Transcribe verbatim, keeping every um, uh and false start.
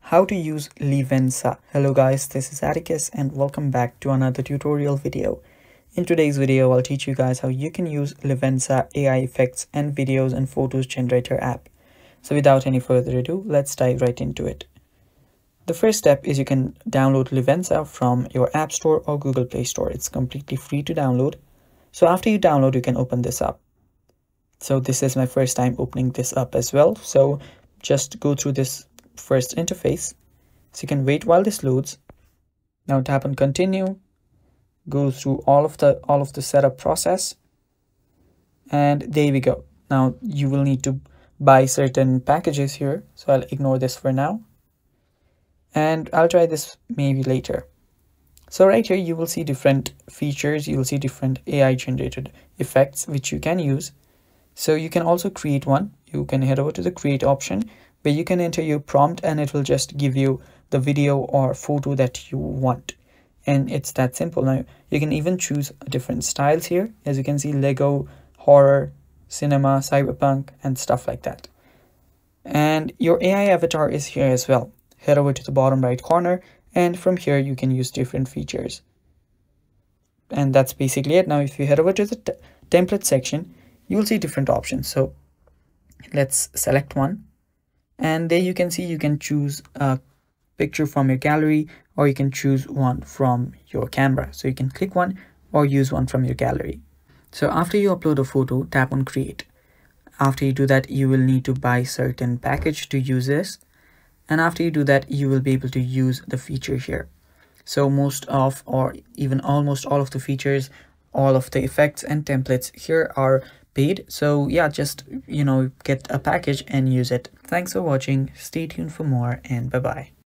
How to use Livensa. Hello guys, this is Atticus and welcome back to another tutorial video. In today's video, I'll teach you guys how you can use Livensa A I effects and videos and photos generator app. So without any further ado, let's dive right into it. The first step is you can download Livensa from your App Store or Google Play Store. It's completely free to download. So after you download, you can open this up. So this is my first time opening this up as well. So just go through this first interface. So you can wait while this loads. Now tap on continue, go through all of the all of the setup process, and there we go. Now you will need to buy certain packages here, so I'll ignore this for now and I'll try this maybe later. So right here you will see different features, you will see different A I generated effects which you can use. So you can also create one. You can head over to the create option where you can enter your prompt and it will just give you the video or photo that you want. And it's that simple. Now you can even choose different styles here. As you can see, Lego, horror, cinema, cyberpunk, and stuff like that. And your A I avatar is here as well. Head over to the bottom right corner and from here you can use different features. And that's basically it. Now if you head over to the template section, you will see different options. So let's select one. And there you can see you can choose a picture from your gallery or you can choose one from your camera. So you can click one or use one from your gallery. So after you upload a photo, tap on create. After you do that, you will need to buy certain package to use this. And after you do that, you will be able to use the feature here. So most of or even almost all of the features, all of the effects and templates here are paid. So yeah, just, you know, get a package and use it. Thanks for watching. Stay tuned for more and bye bye.